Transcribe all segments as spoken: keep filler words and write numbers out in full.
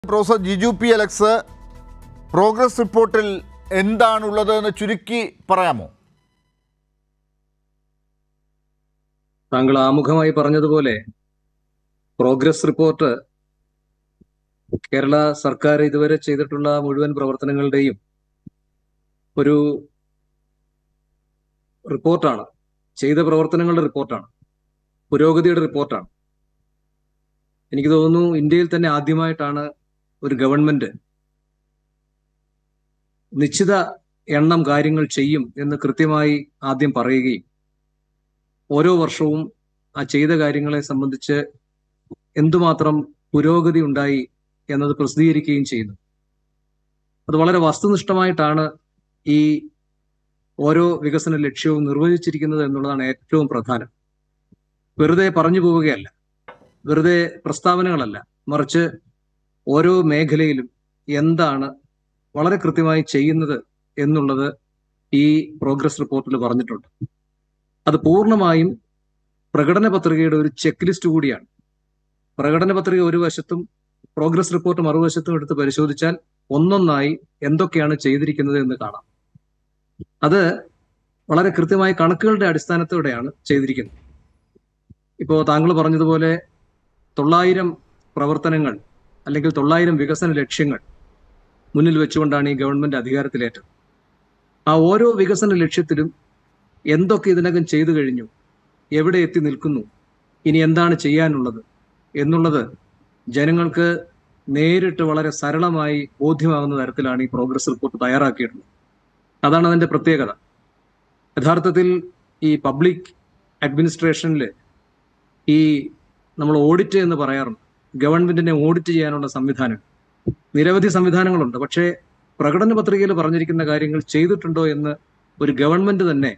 Professor Jiju P Alex, progress റിപ്പോർട്ടിൽ എന്താണുള്ളത് എന്ന് ചുരുക്കി പറയാമോ? താങ്കൾ ആമുഖമായി പറഞ്ഞതുപോലെ പ്രോഗ്രസ് റിപ്പോർട്ട് കേരള സർക്കാർ ഇതുവരെ ചെയ്തിട്ടുള്ള മുഴുവൻ പ്രവർത്തനങ്ങളുടെയും ഒരു റിപ്പോർട്ടാണ്. ചെയ്ത പ്രവർത്തനങ്ങളുടെ റിപ്പോർട്ടാണ്, പുരോഗതിയുടെ റിപ്പോർട്ടാണ്. എനിക്ക് തോന്നുന്നു ഇന്ത്യയിൽ തന്നെ ആദ്യമായിട്ടാണ് ഒരു ഗവൺമെന്റ് നിശ്ചിത എണ്ണം കാര്യങ്ങൾ ചെയ്യും എന്ന് കൃത്യമായി ആദ്യം പറയുകയും ഓരോ വർഷവും ആ ചെയ്ത കാര്യങ്ങളെ സംബന്ധിച്ച് എന്തുമാത്രം പുരോഗതി ഉണ്ടായി എന്നത് പ്രസിദ്ധീകരിക്കുകയും ചെയ്യുന്നു. അത് വളരെ വസ്തുനിഷ്ഠമായിട്ടാണ് ഈ ഓരോ വികസന ലക്ഷ്യവും നിർവചിച്ചിരിക്കുന്നത് എന്നുള്ളതാണ് ഏറ്റവും പ്രധാനം. വെറുതെ പറഞ്ഞു പോവുകയല്ല, വെറുതെ പ്രസ്താവനകളല്ല, മറിച്ച് ഓരോ മേഖലയിലും എന്താണ് വളരെ കൃത്യമായി ചെയ്യുന്നത് എന്നുള്ളത് ഈ പ്രോഗ്രസ് റിപ്പോർട്ടിൽ പറഞ്ഞിട്ടുണ്ട്. അത് പൂർണ്ണമായും പ്രകടന പത്രികയുടെ ഒരു ചെക്ക് ലിസ്റ്റ് കൂടിയാണ്. പ്രകടന പത്രിക ഒരു വശത്തും പ്രോഗ്രസ് റിപ്പോർട്ട് മറുവശത്തും എടുത്ത് പരിശോധിച്ചാൽ ഒന്നൊന്നായി എന്തൊക്കെയാണ് ചെയ്തിരിക്കുന്നത് എന്ന് കാണാം. അത് വളരെ കൃത്യമായി കണക്കുകളുടെ അടിസ്ഥാനത്തോടെയാണ് ചെയ്തിരിക്കുന്നത്. ഇപ്പോൾ താങ്കൾ പറഞ്ഞതുപോലെ തൊള്ളായിരം പ്രവർത്തനങ്ങൾ അല്ലെങ്കിൽ തൊള്ളായിരം വികസന ലക്ഷ്യങ്ങൾ മുന്നിൽ വെച്ചുകൊണ്ടാണ് ഈ ഗവൺമെന്റ് അധികാരത്തിലേറ്റത്. ആ ഓരോ വികസന ലക്ഷ്യത്തിലും എന്തൊക്കെ ഇതിനകം ചെയ്തു കഴിഞ്ഞു, എവിടെ എത്തി നിൽക്കുന്നു, ഇനി എന്താണ് ചെയ്യാനുള്ളത് എന്നുള്ളത് ജനങ്ങൾക്ക് നേരിട്ട് വളരെ സരളമായി ബോധ്യമാകുന്ന തരത്തിലാണ് ഈ പ്രോഗ്രസ് റിപ്പോർട്ട് തയ്യാറാക്കിയിട്ടുള്ളത്. അതാണ് അതിന്റെ പ്രത്യേകത. യഥാർത്ഥത്തിൽ ഈ പബ്ലിക് അഡ്മിനിസ്ട്രേഷനിൽ ഈ നമ്മൾ ഓഡിറ്റ് എന്ന് പറയാറുണ്ട്. ഗവൺമെന്റിനെ ഓഡിറ്റ് ചെയ്യാനുള്ള സംവിധാനം, നിരവധി സംവിധാനങ്ങളുണ്ട്. പക്ഷേ പ്രകടന പത്രികയിൽ പറഞ്ഞിരിക്കുന്ന കാര്യങ്ങൾ ചെയ്തിട്ടുണ്ടോ എന്ന് ഒരു ഗവൺമെന്റ് തന്നെ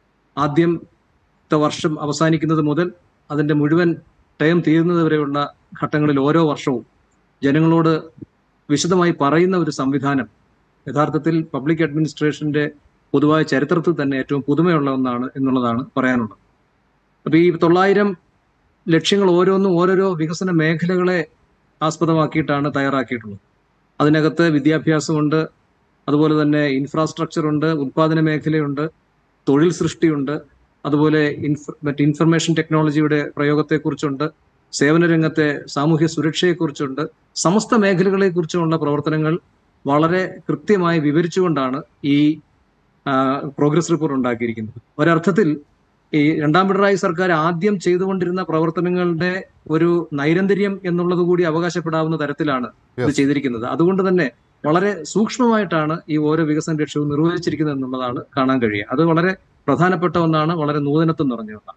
ആദ്യത്തെ വർഷം അവസാനിക്കുന്നത് മുതൽ അതിന്റെ മുഴുവൻ ടേം തീരുന്നത് വരെയുള്ള ഘട്ടങ്ങളിൽ ഓരോ വർഷവും ജനങ്ങളോട് വിശദമായി പറയുന്ന ഒരു സംവിധാനം യഥാർത്ഥത്തിൽ പബ്ലിക് അഡ്മിനിസ്ട്രേഷന്റെ പൊതുവായ ചരിത്രത്തിൽ തന്നെ ഏറ്റവും പുതുമയുള്ള ഒന്നാണ് എന്നുള്ളതാണ് പറയാനുള്ളത്. അപ്പൊ ഈ തൊള്ളായിരം ലക്ഷ്യങ്ങൾ ഓരോന്നും ഓരോരോ വികസന മേഖലകളെ ആസ്പദമാക്കിയിട്ടാണ് തയ്യാറാക്കിയിട്ടുള്ളത്. അതിനകത്ത് വിദ്യാഭ്യാസമുണ്ട്, അതുപോലെ തന്നെ ഇൻഫ്രാസ്ട്രക്ചർ ഉണ്ട്, ഉത്പാദന മേഖലയുണ്ട്, തൊഴിൽ സൃഷ്ടിയുണ്ട്, അതുപോലെ ഇൻഫ മറ്റ് ഇൻഫർമേഷൻ ടെക്നോളജിയുടെ പ്രയോഗത്തെക്കുറിച്ചുണ്ട്, സേവന രംഗത്തെ സാമൂഹ്യ സുരക്ഷയെക്കുറിച്ചുണ്ട്. സമസ്ത മേഖലകളെ കുറിച്ചുമുള്ള പ്രവർത്തനങ്ങൾ വളരെ കൃത്യമായി വിവരിച്ചുകൊണ്ടാണ് ഈ പ്രോഗ്രസ് റിപ്പോർട്ട് ഉണ്ടാക്കിയിരിക്കുന്നത്. ഒരർത്ഥത്തിൽ ഈ രണ്ടാം പിണറായി സർക്കാർ ആദ്യം ചെയ്തുകൊണ്ടിരുന്ന പ്രവർത്തനങ്ങളുടെ ഒരു നൈരന്തര്യം എന്നുള്ളത് കൂടി അവകാശപ്പെടാവുന്ന തരത്തിലാണ് ഇത് ചെയ്തിരിക്കുന്നത്. അതുകൊണ്ട് തന്നെ വളരെ സൂക്ഷ്മമായിട്ടാണ് ഈ ഓരോ വികസന ലക്ഷ്യവും നിർവഹിച്ചിരിക്കുന്നത് എന്നുള്ളതാണ് കാണാൻ കഴിയുക. അത് വളരെ പ്രധാനപ്പെട്ട ഒന്നാണ്, വളരെ നൂതനത്വം നിറഞ്ഞ ഒന്നാണ്.